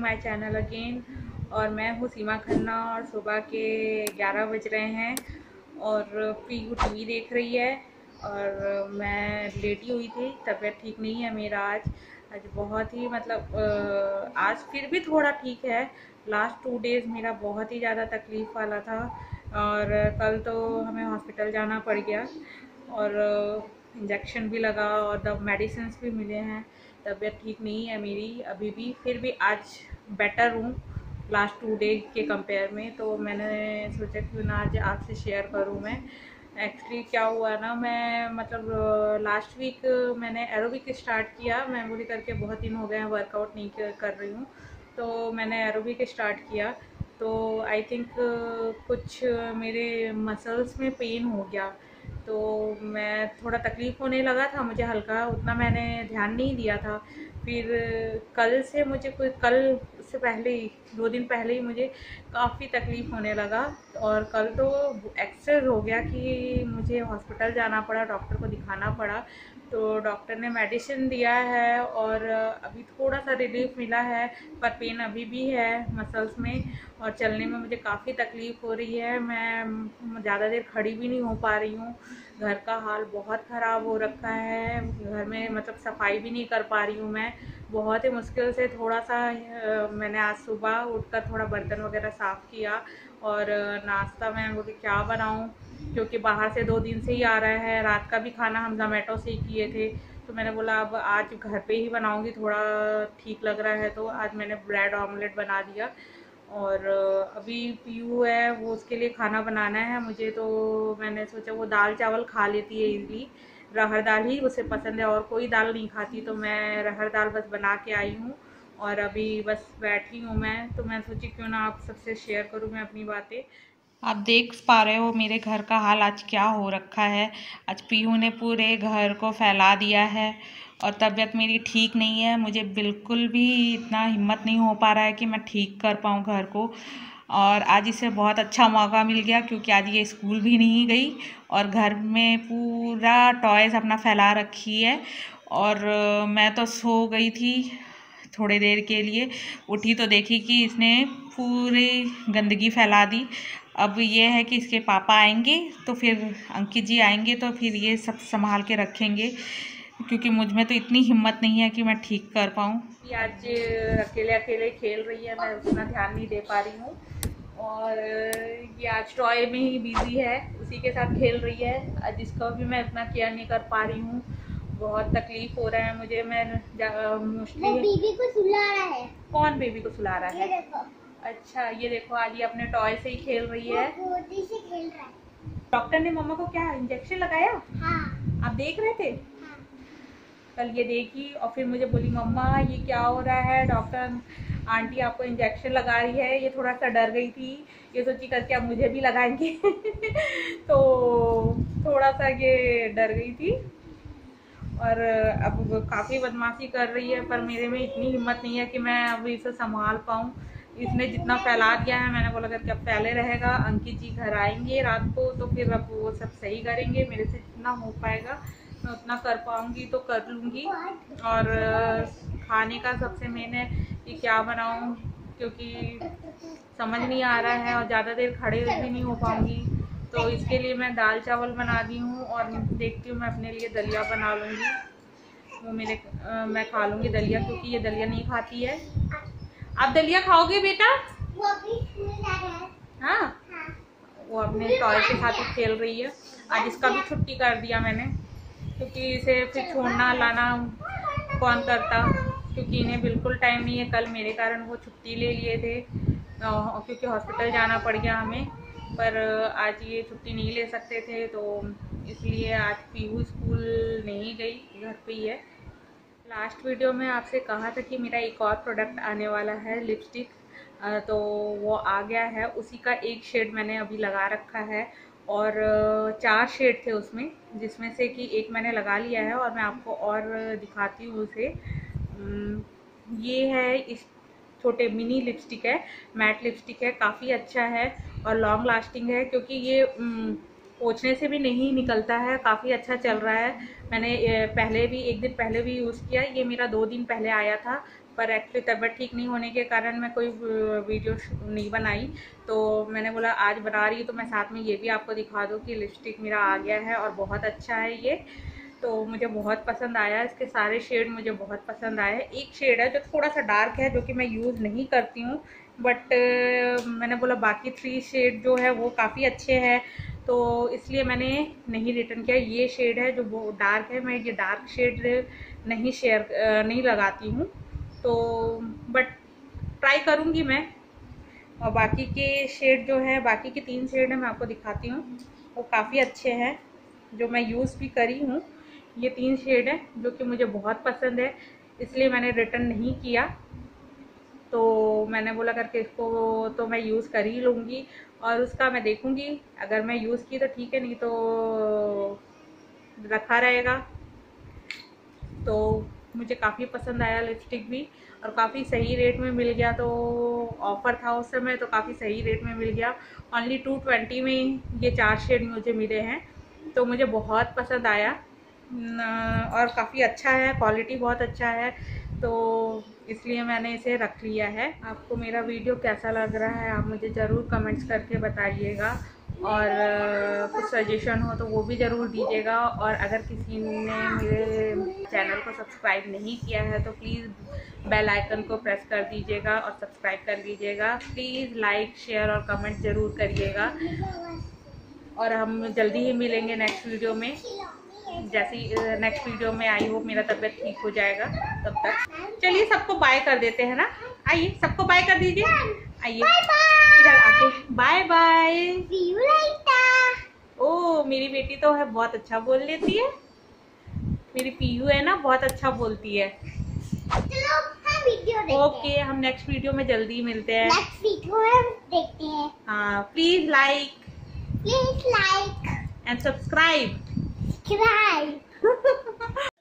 My channel again. और मैं हूँ सीमा खन्ना और सुबह के 11 बज रहे हैं और प्रीयू टीवी देख रही है और मैं लेटी हुई थी। तबीयत ठीक नहीं है मेरा आज बहुत ही मतलब आज फिर भी थोड़ा ठीक है। लास्ट 2 डेज़ मेरा बहुत ही ज़्यादा तकलीफ़ वाला था और कल तो हमें हॉस्पिटल जाना पड़ गया और इंजेक्शन भी लगा और द मेडिसिन्स भी मिले हैं। तबीयत ठीक नहीं है मेरी अभी भी, फिर भी आज बेटर हूँ लास्ट 2 डे के कंपेयर में। तो मैंने सोचा क्यों ना आज आपसे शेयर करूँ। मैं एक्चुअली क्या हुआ ना, मैं मतलब लास्ट वीक मैंने एरोबिक स्टार्ट किया। मैं बोली करके बहुत दिन हो गए हैं वर्कआउट नहीं कर रही हूँ, तो मैंने एरोबिक स्टार्ट किया। तो आई थिंक कुछ मेरे मसल्स में पेन हो गया, तो मैं थोड़ा तकलीफ़ होने लगा था मुझे हल्का, उतना मैंने ध्यान नहीं दिया था। फिर कल से मुझे कल से पहले ही 2 दिन पहले ही मुझे काफ़ी तकलीफ़ होने लगा और कल तो एक्सेस हो गया कि मुझे हॉस्पिटल जाना पड़ा, डॉक्टर को दिखाना पड़ा। तो डॉक्टर ने मेडिसिन दिया है और अभी थोड़ा सा रिलीफ मिला है, पर पेन अभी भी है मसल्स में और चलने में मुझे काफ़ी तकलीफ़ हो रही है। मैं ज़्यादा देर खड़ी भी नहीं हो पा रही हूँ। घर का हाल बहुत ख़राब हो रखा है, घर में मतलब सफाई भी नहीं कर पा रही हूँ मैं। बहुत ही मुश्किल से थोड़ा सा मैंने आज सुबह उठकर थोड़ा बर्तन वगैरह साफ़ किया और नाश्ता मैं बोली क्या बनाऊँ, क्योंकि बाहर से 2 दिन से ही आ रहा है। रात का भी खाना हम ज़ोमैटो से ही किए थे, तो मैंने बोला अब आज घर पे ही बनाऊँगी, थोड़ा ठीक लग रहा है। तो आज मैंने ब्रेड ऑमलेट बना दिया और अभी पीयू है वो उसके लिए खाना बनाना है मुझे। तो मैंने सोचा वो दाल चावल खा लेती है इजली, रहर दाल ही उसे पसंद है और कोई दाल नहीं खाती, तो मैं रहर दाल बस बना के आई हूँ और अभी बस बैठी हूँ मैं। तो मैं सोची क्यों ना आप सबसे शेयर करूँ मैं अपनी बातें। आप देख पा रहे हो मेरे घर का हाल आज क्या हो रखा है। आज पीयू ने पूरे घर को फैला दिया है और तबीयत मेरी ठीक नहीं है। मुझे बिल्कुल भी इतना हिम्मत नहीं हो पा रहा है कि मैं ठीक कर पाऊँ घर को। और आज इसे बहुत अच्छा मौका मिल गया क्योंकि आज ये स्कूल भी नहीं गई और घर में पूरा टॉयज़ अपना फैला रखी है। और मैं तो सो गई थी थोड़ी देर के लिए, उठी तो देखी कि इसने पूरी गंदगी फैला दी। अब ये है कि इसके पापा आएंगे तो फिर अंकित जी आएंगे तो फिर ये सब संभाल के रखेंगे, क्योंकि मुझ में तो इतनी हिम्मत नहीं है कि मैं ठीक कर पाऊँ। आज अकेले अकेले खेल रही है, मैं उतना ध्यान नहीं दे पा रही हूँ और ये आज टॉय में ही बिजी है, उसी के साथ खेल रही है। आज इसका भी मैं इतना केयर नहीं कर पा रही हूँ, बहुत तकलीफ हो रहा है मुझे। मैं मोस्टली बेबी को सुला रहा है। कौन बेबी को सुला रहा है? अच्छा ये देखो आज ये अपने टॉय से ही खेल रही है, गोदी से खेल रहा है। डॉक्टर ने मम्मा को क्या इंजेक्शन लगाया? हाँ। आप देख रहे थे? हाँ। कल ये देखी और फिर मुझे बोली मम्मा ये क्या हो रहा है, डॉक्टर आंटी आपको इंजेक्शन लगा रही है। ये थोड़ा सा डर गई थी, ये सोची करके अब मुझे भी लगाएंगे तो थोड़ा सा ये डर गई थी और अब काफ़ी बदमाशी कर रही है, पर मेरे में इतनी हिम्मत नहीं है कि मैं अब इसे संभाल पाऊँ। इसने जितना फैला दिया है, मैंने बोला करके अब फैले रहेगा। अंकित जी घर आएंगे रात को तो फिर अब वो सब सही करेंगे, मेरे से जितना हो पाएगा मैं उतना कर पाऊँगी तो कर लूँगी। और खाने का सबसे मेन है कि क्या बनाऊँ, क्योंकि समझ नहीं आ रहा है और ज़्यादा देर खड़े भी नहीं हो पाऊँगी। तो इसके लिए मैं दाल चावल बना दी हूँ और देखती हूँ मैं अपने लिए दलिया बना लूँगी। वो मैं खा लूँगी दलिया, क्योंकि ये दलिया नहीं खाती है। आप दलिया खाओगे बेटा? वो भी स्कूल जा रहा है। हाँ, वो अपने टॉय के साथ ही खेल रही है। आज इसका भी छुट्टी कर दिया मैंने, क्योंकि इसे फिर छोड़ना लाना कौन करता, क्योंकि इन्हें बिल्कुल टाइम नहीं है। कल मेरे कारण वो छुट्टी ले लिए थे क्योंकि हॉस्पिटल जाना पड़ गया हमें, पर आज ये छुट्टी नहीं ले सकते थे, तो इसलिए आज पीहू स्कूल नहीं गई, घर पे ही है। लास्ट वीडियो में आपसे कहा था कि मेरा एक और प्रोडक्ट आने वाला है लिपस्टिक, तो वो आ गया है। उसी का एक शेड मैंने अभी लगा रखा है और 4 शेड थे उसमें, जिसमें से कि एक मैंने लगा लिया है और मैं आपको और दिखाती हूँ उसे। ये है, इस छोटे मिनी लिपस्टिक है, मैट लिपस्टिक है, काफ़ी अच्छा है और लॉन्ग लास्टिंग है, क्योंकि ये पोंछने से भी नहीं निकलता है, काफ़ी अच्छा चल रहा है। मैंने पहले भी 1 दिन पहले भी यूज़ किया, ये मेरा 2 दिन पहले आया था, पर एक्चुअली तबीयत ठीक नहीं होने के कारण मैं कोई वीडियो नहीं बनाई। तो मैंने बोला आज बना रही हूँ तो मैं साथ में ये भी आपको दिखा दूँ कि लिपस्टिक मेरा आ गया है और बहुत अच्छा है ये। तो मुझे बहुत पसंद आया, इसके सारे शेड मुझे बहुत पसंद आए। एक शेड है जो थोड़ा सा डार्क है जो कि मैं यूज़ नहीं करती हूँ, बट मैंने बोला बाकी 3 शेड जो है वो काफ़ी अच्छे हैं, तो इसलिए मैंने नहीं रिटर्न किया। ये शेड है जो वो डार्क है, मैं ये डार्क शेड नहीं लगाती हूँ, तो बट ट्राई करूँगी मैं। और बाकी के शेड जो है, बाकी के 3 शेड है मैं आपको दिखाती हूँ, वो काफ़ी अच्छे हैं जो मैं यूज़ भी करी हूँ। ये 3 शेड है जो कि मुझे बहुत पसंद है, इसलिए मैंने रिटर्न नहीं किया। तो मैंने बोला करके इसको तो मैं यूज़ कर ही लूँगी और उसका मैं देखूँगी, अगर मैं यूज़ की तो ठीक है, नहीं तो रखा रहेगा। तो मुझे काफ़ी पसंद आया लिपस्टिक भी, और काफ़ी सही रेट में मिल गया। तो ऑफ़र था उस समय तो काफ़ी सही रेट में मिल गया। ओनली 220 में ये 4 शेड मुझे मिले हैं, तो मुझे बहुत पसंद आया और काफ़ी अच्छा है, क्वालिटी बहुत अच्छा है, तो इसलिए मैंने इसे रख लिया है। आपको मेरा वीडियो कैसा लग रहा है आप मुझे ज़रूर कमेंट्स करके बताइएगा, और कुछ सजेशन हो तो वो भी ज़रूर दीजिएगा। और अगर किसी ने मेरे चैनल को सब्सक्राइब नहीं किया है तो प्लीज़ बेल आइकन को प्रेस कर दीजिएगा और सब्सक्राइब कर लीजिएगा। प्लीज़ लाइक शेयर और कमेंट ज़रूर करिएगा, और हम जल्दी ही मिलेंगे नेक्स्ट वीडियो में। जैसे नेक्स्ट वीडियो में आई होप मेरा तबीयत ठीक हो जाएगा तब तक। चलिए सबको बाय कर देते हैं ना, आइए सबको बाय कर दीजिए, आइए इधर आके बाय बाय। ओ मेरी बेटी तो है बहुत अच्छा बोल लेती है, मेरी पीयू है ना बहुत अच्छा बोलती है। चलो हम वीडियो देखते हैं। ओके हम नेक्स्ट वीडियो में जल्दी मिलते हैं। नेक्स्ट वीडियो में देखते हैं। हाँ please like please like and subscribe.